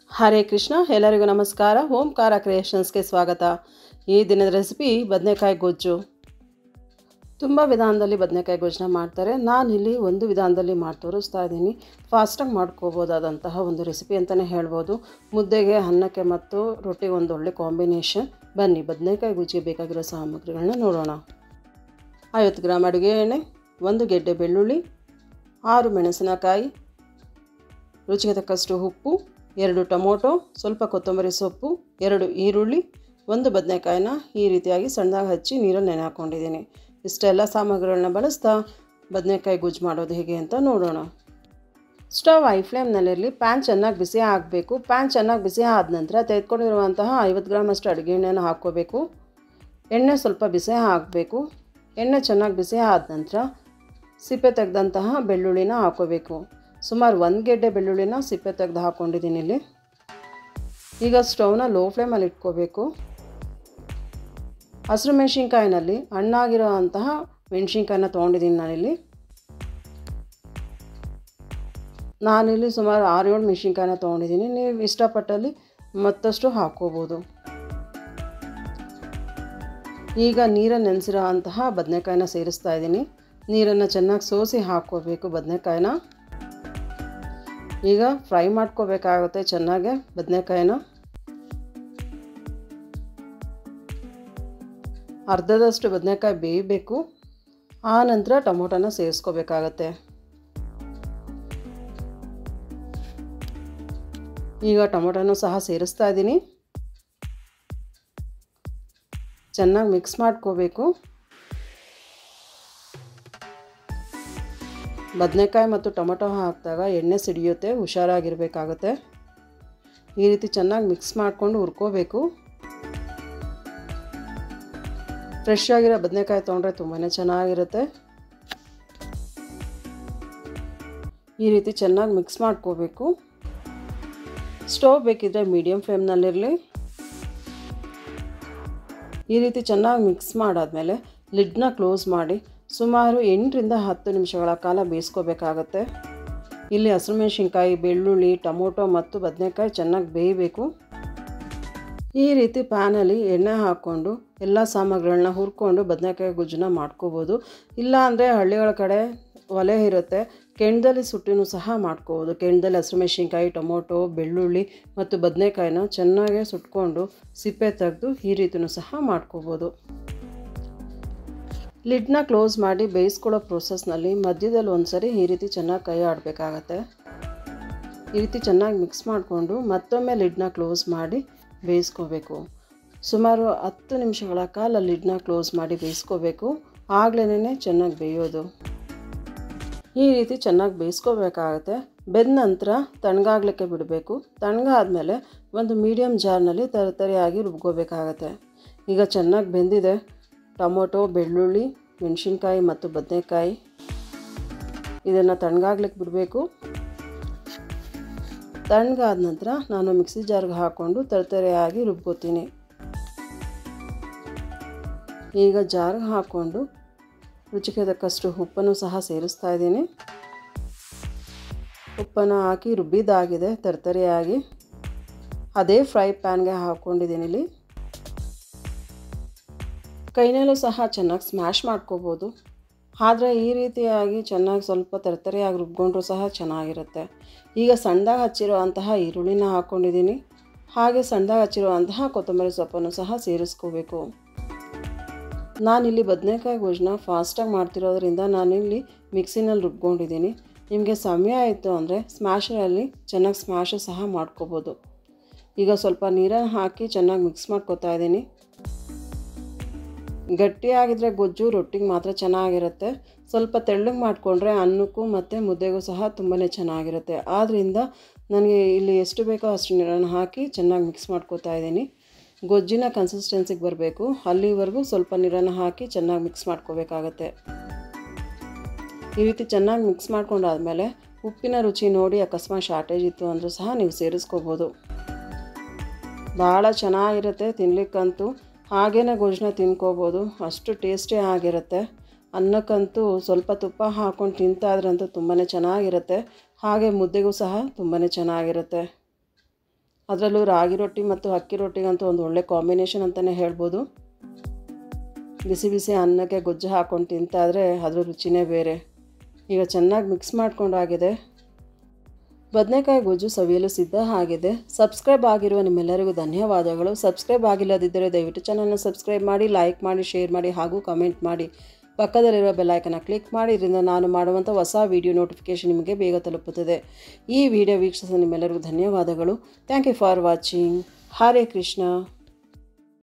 ಹರೇ ಕೃಷ್ಣ. ಎಲ್ಲರಿಗೂ ನಮಸ್ಕಾರ. ಓಂಕಾರ ಕ್ರಿಯೇಷನ್ಸ್ಗೆ ಸ್ವಾಗತ. ಈ ದಿನದ ರೆಸಿಪಿ ಬದನೆಕಾಯಿ ಗೊಜ್ಜು. ತುಂಬ ವಿಧಾನದಲ್ಲಿ ಬದನೆಕಾಯಿ ಗೊಜ್ಜನ್ನ ಮಾಡ್ತಾರೆ. ನಾನಿಲ್ಲಿ ಒಂದು ವಿಧಾನದಲ್ಲಿ ಮಾಡಿ ತೋರಿಸ್ತಾ ಇದ್ದೀನಿ. ಫಾಸ್ಟಾಗಿ ಮಾಡ್ಕೋಬೋದಾದಂತಹ ಒಂದು ರೆಸಿಪಿ ಅಂತಲೇ ಹೇಳ್ಬೋದು. ಮುದ್ದೆಗೆ, ಅನ್ನಕ್ಕೆ ಮತ್ತು ರೊಟ್ಟಿಗೆ ಒಂದು ಒಳ್ಳೆ ಕಾಂಬಿನೇಷನ್. ಬನ್ನಿ ಬದನೆಕಾಯಿ ಗೊಜ್ಜಿಗೆ ಬೇಕಾಗಿರೋ ಸಾಮಗ್ರಿಗಳನ್ನ ನೋಡೋಣ. 50 ಗ್ರಾಮ್ ಅಡುಗೆ ಎಣ್ಣೆ, 1 ಗೆಡ್ಡೆ ಬೆಳ್ಳುಳ್ಳಿ, 6 ಮೆಣಸಿನಕಾಯಿ, ರುಚಿಗೆ ತಕ್ಕಷ್ಟು ಉಪ್ಪು, 2 ಟೊಮೊಟೊ, ಸ್ವಲ್ಪ ಕೊತ್ತಂಬರಿ ಸೊಪ್ಪು, 2 ಈರುಳ್ಳಿ, 1 ಬದನೆಕಾಯಿನ ಈ ರೀತಿಯಾಗಿ ಸಣ್ಣದಾಗಿ ಹಚ್ಚಿ ನೀರಲ್ಲಿ ನೆನೆ ಹಾಕ್ಕೊಂಡಿದ್ದೀನಿ. ಇಷ್ಟೆಲ್ಲ ಸಾಮಗ್ರಿಗಳನ್ನ ಬಳಸ್ತಾ ಬದನೆಕಾಯಿ ಗೊಜ್ಜು ಮಾಡೋದು ಹೇಗೆ ಅಂತ ನೋಡೋಣ. Stove high ಫ್ಲೇಮ್ನಲ್ಲಿರಲಿ. ಪ್ಯಾನ್ ಚೆನ್ನಾಗಿ ಬಿಸಿ ಆಗಬೇಕು. ಪ್ಯಾನ್ ಚೆನ್ನಾಗಿ ಬಿಸಿ ಆದ ನಂತರ ತೆಗೆದುಕೊಂಡಿರುವಂತಹ 50 ಗ್ರಾಮ್ ಅಷ್ಟು ಅಡುಗೆ ಎಣ್ಣೆನ ಹಾಕ್ಕೋಬೇಕು. ಎಣ್ಣೆ ಸ್ವಲ್ಪ ಬಿಸಿ ಆಗಬೇಕು. ಎಣ್ಣೆ ಚೆನ್ನಾಗಿ ಬಿಸಿ ಆದ ನಂತರ ಸಿಪ್ಪೆ ತೆಗೆದಂತಹ ಬೆಳ್ಳುಳ್ಳಿನ ಹಾಕ್ಕೋಬೇಕು. ಸುಮಾರು 1 ಗೆಡ್ಡೆ ಬೆಳ್ಳುಳ್ಳಿನ ಸಿಪ್ಪೆ ತೆಗೆದು ಹಾಕ್ಕೊಂಡಿದ್ದೀನಿ ಇಲ್ಲಿ. ಈಗ ಸ್ಟವ್ನ ಲೋ ಫ್ಲೇಮಲ್ಲಿ ಇಟ್ಕೋಬೇಕು. ಹಸಿರು ಮೆಣಸಿನ್ಕಾಯಿನಲ್ಲಿ ಹಣ್ಣಾಗಿರೋ ಅಂತಹ ಮೆಣಸಿನ್ಕಾಯಿನ ತೊಗೊಂಡಿದ್ದೀನಿ ನಾನಿಲ್ಲಿ ಸುಮಾರು 6-7 ಮೆಣಸಿನ್ಕಾಯಿನ ತೊಗೊಂಡಿದ್ದೀನಿ. ನೀವು ಇಷ್ಟಪಟ್ಟಲ್ಲಿ ಮತ್ತಷ್ಟು ಹಾಕ್ಕೋಬೋದು. ಈಗ ನೀರಲ್ಲಿ ನೆನೆಸಿರೋ ಅಂತಹ ಬದನೆಕಾಯಿನ ಸೇರಿಸ್ತಾ ಇದ್ದೀನಿ. ನೀರನ್ನು ಚೆನ್ನಾಗಿ ಸೋಸಿ ಹಾಕ್ಕೋಬೇಕು ಬದನೆಕಾಯಿನ. ಈಗ ಫ್ರೈ ಮಾಡ್ಕೋಬೇಕಾಗುತ್ತೆ ಚೆನ್ನಾಗೆ ಬದನೆಕಾಯಿನ. ಅರ್ಧದಷ್ಟು ಬದನೆಕಾಯಿ ಬೇಯಬೇಕು. ಆ ನಂತರ ಟೊಮೊಟೊನ ಸೇರಿಸ್ಕೋಬೇಕಾಗತ್ತೆ. ಈಗ ಟೊಮೊಟೊನೂ ಸಹ ಸೇರಿಸ್ತಾ ಇದ್ದೀನಿ. ಚೆನ್ನಾಗಿ ಮಿಕ್ಸ್ ಮಾಡ್ಕೋಬೇಕು. ಬದನೆಕಾಯಿ ಮತ್ತು ಟೊಮೊಟೊ ಹಾಕಿದಾಗ ಎಣ್ಣೆ ಸಿಡಿಯುತ್ತೆ, ಹುಷಾರಾಗಿರಬೇಕಾಗುತ್ತೆ. ಈ ರೀತಿ ಚೆನ್ನಾಗಿ ಮಿಕ್ಸ್ ಮಾಡಿಕೊಂಡು ಹುರ್ಕೋಬೇಕು. ಫ್ರೆಶ್ ಆಗಿರೋ ಬದನೆಕಾಯಿ ತೊಗೊಂಡ್ರೆ ತುಂಬಾ ಚೆನ್ನಾಗಿರುತ್ತೆ. ಈ ರೀತಿ ಚೆನ್ನಾಗಿ ಮಿಕ್ಸ್ ಮಾಡ್ಕೋಬೇಕು. ಸ್ಟವ್ ಬೇಕಿದ್ರೆ ಮೀಡಿಯಮ್ ಫ್ಲೇಮ್ನಲ್ಲಿರಲಿ. ಈ ರೀತಿ ಚೆನ್ನಾಗಿ ಮಿಕ್ಸ್ ಮಾಡಾದಮೇಲೆ ಲಿಡ್ನ ಕ್ಲೋಸ್ ಮಾಡಿ ಸುಮಾರು 8ರಿಂದ 10 ನಿಮಿಷಗಳ ಕಾಲ ಬೇಯಿಸ್ಕೋಬೇಕಾಗತ್ತೆ. ಇಲ್ಲಿ ಹಸಿರು ಮೆಣಸಿನ್ಕಾಯಿ, ಬೆಳ್ಳುಳ್ಳಿ, ಟೊಮೊಟೊ ಮತ್ತು ಬದನೆಕಾಯಿ ಚೆನ್ನಾಗಿ ಬೇಯಬೇಕು. ಈ ರೀತಿ ಪ್ಯಾನಲ್ಲಿ ಎಣ್ಣೆ ಹಾಕ್ಕೊಂಡು ಎಲ್ಲ ಸಾಮಗ್ರಿಗಳನ್ನ ಹುರ್ಕೊಂಡು ಬದನೆಕಾಯಿ ಗೊಜ್ಜನ್ನ ಮಾಡ್ಕೋಬೋದು. ಇಲ್ಲಾಂದರೆ ಹಳ್ಳಿಗಳ ಕಡೆ ಒಲೆ ಇರುತ್ತೆ, ಕೆಂಡದಲ್ಲಿ ಸುಟ್ಟಿನೂ ಸಹ ಮಾಡ್ಕೋಬೋದು. ಕೆಂಡದಲ್ಲಿ ಹಸಿರು ಮೆಣಸಿನ್ಕಾಯಿ, ಟೊಮೊಟೊ, ಬೆಳ್ಳುಳ್ಳಿ ಮತ್ತು ಬದನೆಕಾಯಿನ ಚೆನ್ನಾಗಿ ಸುಟ್ಕೊಂಡು ಸಿಪ್ಪೆ ತೆಗೆದು ಈ ರೀತಿಯೂ ಸಹ ಮಾಡ್ಕೋಬೋದು. ಲಿಡ್ನ ಕ್ಲೋಸ್ ಮಾಡಿ ಬೇಯಿಸ್ಕೊಳ್ಳೋ ಪ್ರೋಸೆಸ್ನಲ್ಲಿ ಮಧ್ಯದಲ್ಲಿ ಒಂದ್ಸರಿ ಈ ರೀತಿ ಚೆನ್ನಾಗಿ ಕೈ ಆಡಬೇಕಾಗತ್ತೆ. ಈ ರೀತಿ ಚೆನ್ನಾಗಿ ಮಿಕ್ಸ್ ಮಾಡಿಕೊಂಡು ಮತ್ತೊಮ್ಮೆ ಲಿಡ್ನ ಕ್ಲೋಸ್ ಮಾಡಿ ಬೇಯಿಸ್ಕೋಬೇಕು. ಸುಮಾರು 10 ನಿಮಿಷಗಳ ಕಾಲ ಲಿಡ್ನ ಕ್ಲೋಸ್ ಮಾಡಿ ಬೇಯಿಸ್ಕೋಬೇಕು. ಆಗ್ಲೇ ಚೆನ್ನಾಗಿ ಬೇಯೋದು. ಈ ರೀತಿ ಚೆನ್ನಾಗಿ ಬೇಯಿಸ್ಕೋಬೇಕಾಗತ್ತೆ. ಬೆಂದ ನಂತರ ತಣ್ಣಗಾಗಲಿಕ್ಕೆ ಬಿಡಬೇಕು. ತಣ್ಣಗಾದ್ಮೇಲೆ ಒಂದು ಮೀಡಿಯಮ್ ಜಾರ್ನಲ್ಲಿ ತರಿಯಾಗಿ ರುಬ್ಕೋಬೇಕಾಗತ್ತೆ. ಈಗ ಚೆನ್ನಾಗಿ ಬೆಂದಿದೆ. ಟೊಮೊಟೊ, ಬೆಳ್ಳುಳ್ಳಿ, ಮೆಣಸಿನ್ಕಾಯಿ ಮತ್ತು ಬದನೆಕಾಯಿ ಇದನ್ನು ತಣ್ಣಗಾಗ್ಲಿಕ್ಕೆ ಬಿಡಬೇಕು. ತಣ್ಣಗಾದ ನಂತರ ನಾನು ಮಿಕ್ಸಿ ಜಾರ್ಗೆ ಹಾಕ್ಕೊಂಡು ತರಿಯಾಗಿ ರುಬ್ಕೋತೀನಿ. ಈಗ ಜಾರ್ಗೆ ಹಾಕ್ಕೊಂಡು ರುಚಿಗೆ ತಕ್ಕಷ್ಟು ಉಪ್ಪನ್ನು ಸಹ ಸೇರಿಸ್ತಾ ಇದ್ದೀನಿ. ಉಪ್ಪನ್ನು ಹಾಕಿ ರುಬ್ಬಿದ್ದಾಗಿದೆ ತರಿಯಾಗಿ. ಅದೇ ಫ್ರೈ ಪ್ಯಾನ್ಗೆ ಹಾಕ್ಕೊಂಡಿದ್ದೀನಿ ಇಲ್ಲಿ. ಕೈನಲ್ಲೂ ಸಹ ಚೆನ್ನಾಗಿ ಸ್ಮ್ಯಾಶ್ ಮಾಡ್ಕೋಬೋದು. ಆದರೆ ಈ ರೀತಿಯಾಗಿ ಚೆನ್ನಾಗಿ ಸ್ವಲ್ಪ ತರಿಯಾಗಿ ರುಬ್ಕೊಂಡ್ರೂ ಸಹ ಚೆನ್ನಾಗಿರುತ್ತೆ. ಈಗ ಸಣ್ಣದಾಗಿ ಹಚ್ಚಿರೋ ಅಂತಹ ಈರುಳ್ಳಿನ ಹಾಕ್ಕೊಂಡಿದ್ದೀನಿ. ಹಾಗೆ ಸಣ್ಣದಾಗಿ ಹಚ್ಚಿರೋ ಅಂತಹ ಕೊತ್ತಂಬರಿ ಸೊಪ್ಪನ್ನು ಸಹ ಸೇರಿಸ್ಕೋಬೇಕು. ನಾನಿಲ್ಲಿ ಬದನೆಕಾಯಿ ಗೊಜ್ಜನ್ನ ಫಾಸ್ಟಾಗಿ ಮಾಡ್ತಿರೋದ್ರಿಂದ ನಾನಿಲ್ಲಿ ಮಿಕ್ಸಿನಲ್ಲಿ ರುಬ್ಕೊಂಡಿದ್ದೀನಿ. ನಿಮಗೆ ಸಮಯ ಆಯಿತು ಅಂದರೆ ಸ್ಮ್ಯಾಶರಲ್ಲಿ ಚೆನ್ನಾಗಿ ಸ್ಮ್ಯಾಶು ಸಹ ಮಾಡ್ಕೋಬೋದು. ಈಗ ಸ್ವಲ್ಪ ನೀರನ್ನು ಹಾಕಿ ಚೆನ್ನಾಗಿ ಮಿಕ್ಸ್ ಮಾಡ್ಕೊತಾ ಇದ್ದೀನಿ. ಗಟ್ಟಿಯಾಗಿದ್ದರೆ ಗೊಜ್ಜು ರೊಟ್ಟಿಗೆ ಮಾತ್ರ ಚೆನ್ನಾಗಿರುತ್ತೆ. ಸ್ವಲ್ಪ ತೆಳ್ಳಗೆ ಮಾಡಿಕೊಂಡ್ರೆ ಅನ್ನಕ್ಕೂ ಮತ್ತು ಮುದ್ದೆಗೂ ಸಹ ತುಂಬಾ ಚೆನ್ನಾಗಿರುತ್ತೆ. ಆದ್ದರಿಂದ ನನಗೆ ಇಲ್ಲಿ ಎಷ್ಟು ಬೇಕೋ ಅಷ್ಟು ನೀರನ್ನು ಹಾಕಿ ಚೆನ್ನಾಗಿ ಮಿಕ್ಸ್ ಮಾಡ್ಕೊತಾ ಇದ್ದೀನಿ. ಗೊಜ್ಜಿನ ಕನ್ಸಿಸ್ಟೆನ್ಸಿಗೆ ಬರಬೇಕು. ಅಲ್ಲಿವರೆಗೂ ಸ್ವಲ್ಪ ನೀರನ್ನು ಹಾಕಿ ಚೆನ್ನಾಗಿ ಮಿಕ್ಸ್ ಮಾಡ್ಕೋಬೇಕಾಗತ್ತೆ. ಈ ರೀತಿ ಚೆನ್ನಾಗಿ ಮಿಕ್ಸ್ ಮಾಡ್ಕೊಂಡಾದ್ಮೇಲೆ ಉಪ್ಪಿನ ರುಚಿ ನೋಡಿ ಅಕಸ್ಮಾತ್ ಶಾರ್ಟೇಜ್ ಇತ್ತು ಅಂದರೂ ಸಹ ನೀವು ಸೇರಿಸ್ಕೋಬೋದು. ಭಾಳ ಚೆನ್ನಾಗಿರುತ್ತೆ ತಿನ್ನಲಿಕ್ಕಂತೂ. ಹಾಗೇ ಗೊಜ್ಜನ್ನ ತಿನ್ಕೋಬೋದು, ಅಷ್ಟು ಟೇಸ್ಟಿ ಆಗಿರುತ್ತೆ. ಅನ್ನಕ್ಕಂತೂ ಸ್ವಲ್ಪ ತುಪ್ಪ ಹಾಕ್ಕೊಂಡು ತಿಂತಾದ್ರಂತೂ ತುಂಬಾ ಚೆನ್ನಾಗಿರುತ್ತೆ. ಹಾಗೆ ಮುದ್ದೆಗೂ ಸಹ ತುಂಬಾ ಚೆನ್ನಾಗಿರುತ್ತೆ. ಅದರಲ್ಲೂ ರಾಗಿ ರೊಟ್ಟಿ ಮತ್ತು ಅಕ್ಕಿ ರೊಟ್ಟಿಗಂತೂ ಒಂದು ಒಳ್ಳೆ ಕಾಂಬಿನೇಷನ್ ಅಂತಲೇ ಹೇಳ್ಬೋದು. ಬಿಸಿ ಬಿಸಿ ಅನ್ನಕ್ಕೆ ಗೊಜ್ಜು ಹಾಕ್ಕೊಂಡು ತಿಂತಾದರೆ ಅದ್ರ ರುಚಿನೇ ಬೇರೆ. ಈಗ ಚೆನ್ನಾಗಿ ಮಿಕ್ಸ್ ಮಾಡ್ಕೊಂಡಾಗಿದೆ. ಬದನೆಕಾಯಿ ಗೊಜ್ಜು ಸವಿಯಲು ಸಿದ್ಧ ಆಗಿದೆ. ಸಬ್ಸ್ಕ್ರೈಬ್ ಆಗಿರುವ ನಿಮ್ಮೆಲ್ಲರಿಗೂ ಧನ್ಯವಾದಗಳು. ಸಬ್ಸ್ಕ್ರೈಬ್ ಆಗಿಲ್ಲದಿದ್ದರೆ ದಯವಿಟ್ಟು ಚಾನಲ್ನ ಸಬ್ಸ್ಕ್ರೈಬ್ ಮಾಡಿ, ಲೈಕ್ ಮಾಡಿ, ಶೇರ್ ಮಾಡಿ ಹಾಗೂ ಕಮೆಂಟ್ ಮಾಡಿ. ಪಕ್ಕದಲ್ಲಿರುವ ಬೆಲ್ಲೈಕನ್ನ ಕ್ಲಿಕ್ ಮಾಡಿ. ಇದರಿಂದ ನಾನು ಮಾಡುವಂಥ ಹೊಸ ವಿಡಿಯೋ ನೋಟಿಫಿಕೇಷನ್ ನಿಮಗೆ ಬೇಗ ತಲುಪುತ್ತದೆ. ಈ ವಿಡಿಯೋ ವೀಕ್ಷಿಸಿದ ನಿಮ್ಮೆಲ್ಲರಿಗೂ ಧನ್ಯವಾದಗಳು. Thank you for watching. Hare Krishna.